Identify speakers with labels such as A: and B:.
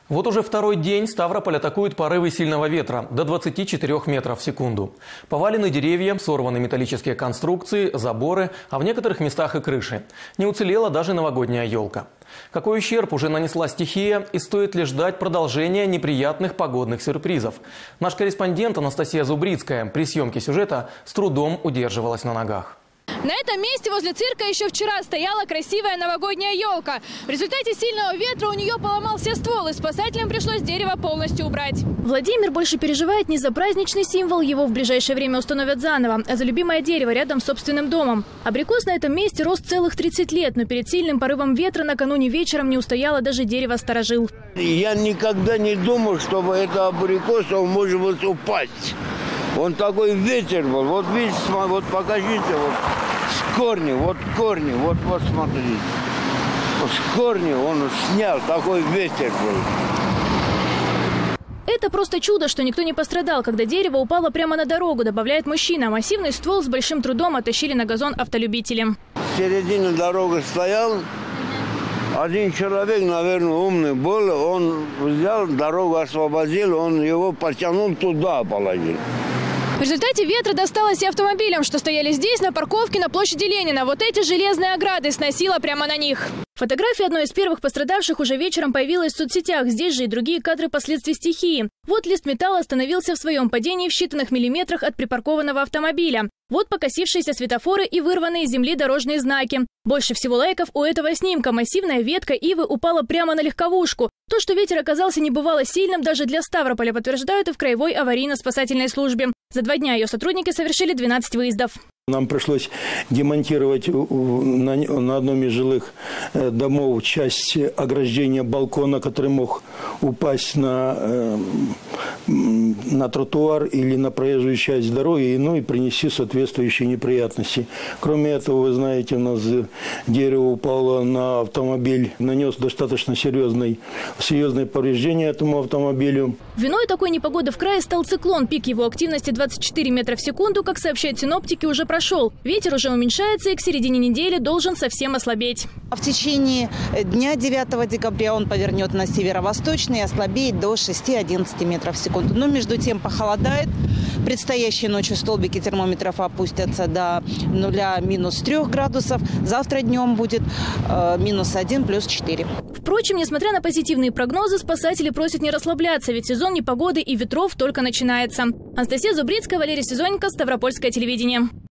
A: Вот уже второй день Ставрополь атакуют порывы сильного ветра до 24 метров в секунду. Повалены деревья, сорваны металлические конструкции, заборы, а в некоторых местах и крыши. Не уцелела даже новогодняя елка. Какой ущерб уже нанесла стихия, и стоит ли ждать продолжения неприятных погодных сюрпризов? Наш корреспондент Анастасия Зубрицкая при съемке сюжета с трудом удерживалась на ногах.
B: На этом месте возле цирка еще вчера стояла красивая новогодняя елка. В результате сильного ветра у нее поломался ствол, и спасателям пришлось дерево полностью убрать. Владимир больше переживает не за праздничный символ, его в ближайшее время установят заново, а за любимое дерево рядом с собственным домом. Абрикос на этом месте рос целых 30 лет, но перед сильным порывом ветра накануне вечером не устояло даже дерево старожил.
C: Я никогда не думал, чтобы это абрикос может быть упасть. Он такой ветер был. Вот видите, вот покажите, вот с корня, вот смотрите. Вот с корня он снял, такой ветер был.
B: Это просто чудо, что никто не пострадал, когда дерево упало прямо на дорогу, добавляет мужчина. Массивный ствол с большим трудом оттащили на газон автолюбители.
C: В середине дороги стоял. Один человек, наверное, умный был, он взял, дорогу освободил, он его потянул туда, положил.
B: В результате ветра досталось и автомобилям, что стояли здесь, на парковке на площади Ленина. Вот эти железные ограды сносило прямо на них. Фотография одной из первых пострадавших уже вечером появилась в соцсетях. Здесь же и другие кадры последствий стихии. Вот лист металла остановился в своем падении в считанных миллиметрах от припаркованного автомобиля. Вот покосившиеся светофоры и вырванные из земли дорожные знаки. Больше всего лайков у этого снимка. Массивная ветка ивы упала прямо на легковушку. То, что ветер оказался небывало сильным даже для Ставрополя, подтверждают и в краевой аварийно-спасательной службе. За 2 дня ее сотрудники совершили 12 выездов.
D: Нам пришлось демонтировать на одном из жилых домов часть ограждения балкона, который мог упасть на тротуар или на проезжую часть дороги, и принести соответствующие неприятности. Кроме этого, вы знаете, у нас дерево упало на автомобиль, нанес достаточно серьезное повреждение этому автомобилю.
B: Виной такой непогоды в крае стал циклон. Пик его активности 24 метра в секунду, как сообщают синоптики, уже прошел. Ветер уже уменьшается и к середине недели должен совсем ослабеть.
E: В течение дня 9 декабря он повернет на северо-восточный и ослабеет до 6-11 метров в секунду. Но между тем похолодает. Предстоящей ночью столбики термометров опустятся до 0-3 градусов. Завтра днем будет -1 +4.
B: Впрочем, несмотря на позитивные прогнозы, спасатели просят не расслабляться, ведь сезон непогоды и ветров только начинается. Анастасия Зубрицкая, Валерий Сезоненко, Ставропольское телевидение.